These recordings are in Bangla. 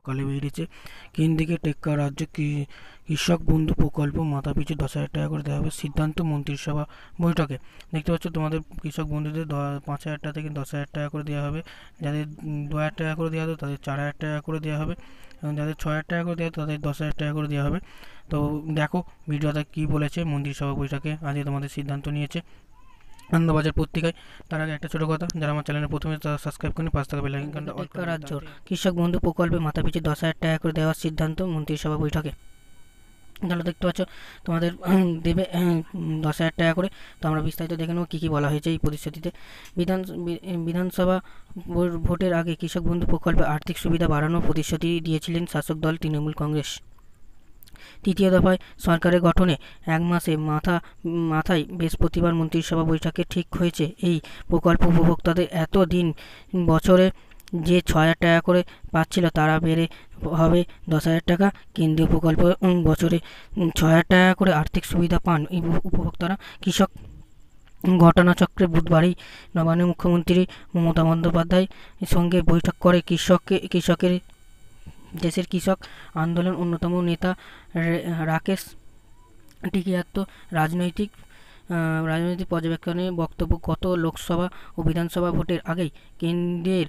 সকালে বেরিয়েছে। কেন্দ্রকে টেক্কা রাজ্য কৃষক বন্ধু প্রকল্প মাথাপিছু 10,000 টাকা করে দেওয়া হবে সিদ্ধান্ত মন্ত্রিসভা বৈঠকে। দেখতে পাচ্ছ তোমাদের কৃষক বন্ধুদের 5,000 টাকা থেকে 10,000 টাকা করে দেওয়া হবে। যাদের 2,000 টাকা করে দেওয়া হবে তাদের 4,000 টাকা করে দেওয়া হবে, এবং যাদের 6,000 টাকা করে দেওয়া হবে তাদের 10,000 টাকা করে দেওয়া হবে। তো দেখো ভিডিওটা কী বলেছে মন্ত্রিসভা বৈঠকে আজকে তোমাদের সিদ্ধান্ত নিয়েছে আনন্দবাজার পত্রিকায়। তার আগে একটা ছোট কথা, যারা আমার চ্যানেলে প্রথমে তারা সাবস্ক্রাইব করে পাঁচ টাকা বেল আইকনটা অল করে রাজ্যর কৃষক বন্ধু প্রকল্পে মাথাপিছু 10,000 টাকা করে দেওয়ার সিদ্ধান্ত মন্ত্রিসভা বৈঠকে। তাহলে দেখতে পাচ্ছ তোমাদের দেবে 10,000 টাকা করে। তো আমরা বিস্তারিত দেখে নেব কী কী বলা হয়েছে এই প্রতিশ্রুতিতে। বিধানসভা ভোটের আগে কৃষক বন্ধু প্রকল্পে আর্থিক সুবিধা বাড়ানোর প্রতিশ্রুতি দিয়েছিলেন শাসক দল তৃণমূল কংগ্রেস। তৃতীয় দফায় সরকারের গঠনে এক মাথায় বৃহস্পতিবার মন্ত্রিসভা বৈঠকে ঠিক হয়েছে এই প্রকল্প উপভোক্তাদের এতদিন বছরে যে 6,000 টাকা করে পাচ্ছিল তারা বেড়ে হবে 10,000 টাকা। কেন্দ্রীয় প্রকল্প বছরে 6,000 টাকা করে আর্থিক সুবিধা পান এই উপভোক্তারা। কৃষক ঘটনাচক্রে বুধবারই নবান্নে মুখ্যমন্ত্রী মমতা বন্দ্যোপাধ্যায়ের সঙ্গে বৈঠক করে কৃষকের দেশের কৃষক আন্দোলন অন্যতম নেতা রাকেশ টিকিয়াত্তো রাজনৈতিক পর্যবেক্ষণে বক্তব্য। গত লোকসভা ও বিধানসভা ভোটের আগেই কেন্দ্রের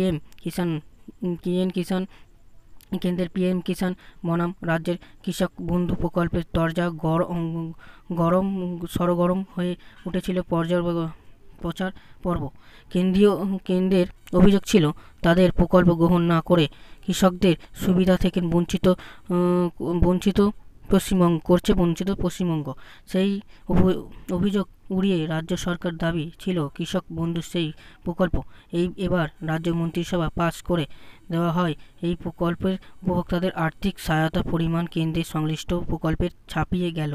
পিএম কিষাণ বনাম রাজ্যের কৃষক বন্ধু প্রকল্পের দরজা সরগরম হয়ে উঠেছিল প্রচার পর্ব। কেন্দ্রের অভিযোগ ছিল তাদের প্রকল্প গ্রহণ না করে কৃষকদের সুবিধা থেকে বঞ্চিত পশ্চিমবঙ্গ। সেই অভিযোগ উড়িয়ে রাজ্য সরকার দাবি ছিল কৃষক বন্ধু সেই প্রকল্প এবার রাজ্য মন্ত্রিসভা পাস করে দেওয়া হয়। এই প্রকল্পের উপভোক্তাদের আর্থিক সহায়তার পরিমাণ কেন্দ্রের সংশ্লিষ্ট প্রকল্পের ছাপিয়ে গেল।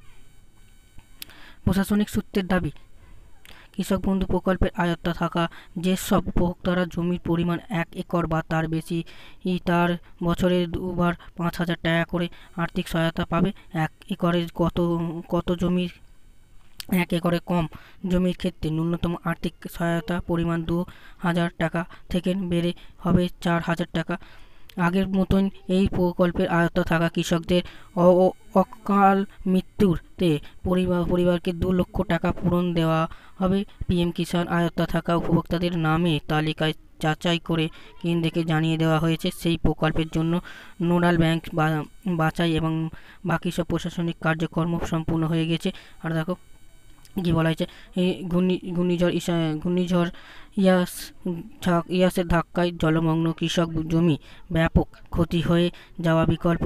প্রশাসনিক সূত্রের দাবি, কৃষক বন্ধু প্রকল্পের আয়ত্তে থাকা যেসব উপভোক্তারা জমির পরিমাণ 1 একর বা তার বেশি তার বছরে দুবার 5,000 টাকা করে আর্থিক সহায়তা পাবে। 1 একরের কত জমির 1 একরে কম জমির ক্ষেত্রে ন্যূনতম আর্থিক সহায়তা পরিমাণ 2,000 টাকা থেকে বেড়ে হবে 4,000 টাকা। আগের মতোই এই প্রকল্পের আয়ত্তে থাকা কৃষকদের অকাল মৃত্যুতে পরিবারকে 2 লক্ষ টাকা পূরণ দেওয়া হবে। পিএম কিষাণ আয়ত্তে থাকা উপভোক্তাদের নামে তালিকায় যাচাই করে কেন্দ্রকে জানিয়ে দেওয়া হয়েছে। সেই প্রকল্পের জন্য নোডাল ব্যাংক বাছাই এবং বাকি সব প্রশাসনিক কার্যক্রম সম্পূর্ণ হয়ে গেছে। আর দেখো কি বলা হয়েছে, এই ঘূর্ণিঝড় ইয়াসের ধাক্কায় জলমগ্ন কৃষক জমি ব্যাপক ক্ষতি হয়ে যাওয়া বিকল্প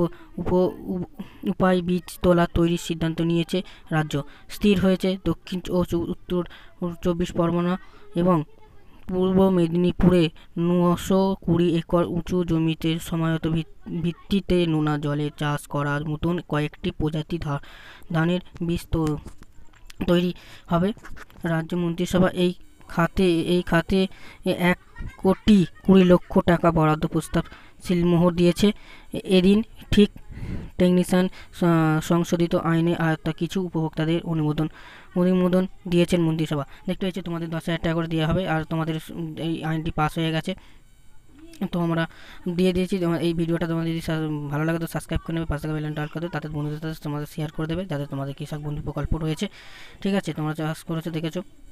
উপায় বীজ তোলা তৈরির সিদ্ধান্ত নিয়েছে রাজ্য। স্থির হয়েছে দক্ষিণ ও উত্তর 24 পরগনা এবং পূর্ব মেদিনীপুরে 920 একর উঁচু জমিতে সময়ত ভিত্তিতে নোনা জলে চাষ করার মতন কয়েকটি প্রজাতি ধানের বীজ তৈরি হবে। রাজ্য মন্ত্রিসভা এই খাতে 1,20,00,000 টাকা বরাদ্দ প্রস্তাব সিলমোহর দিয়েছে। এদিন ঠিক টেকনিশিয়ান সংশোধিত আইনে আয়ত্তা কিছু উপভোক্তাদের অনুমোদন দিয়েছেন মন্ত্রিসভা। দেখতে পাচ্ছি তোমাদের 10,000 টাকা করে দেওয়া হবে, আর তোমাদের এই আইনটি পাস হয়ে গেছে। তো আমরা দিয়ে দিয়েছি। এই ভিডিওটা তোমাদের যদি ভালো লাগে তো সাবস্ক্রাইব করে নেবে, পাশে থাকা বেল আইকনটা অল করে দেবে, তাদের বন্ধুদের সাথে তোমাদের শেয়ার করে দেবে যাদের তোমাদের কৃষক বন্ধু প্রকল্প রয়েছে। ঠিক আছে, তোমরা চাষ করেছো দেখেছো।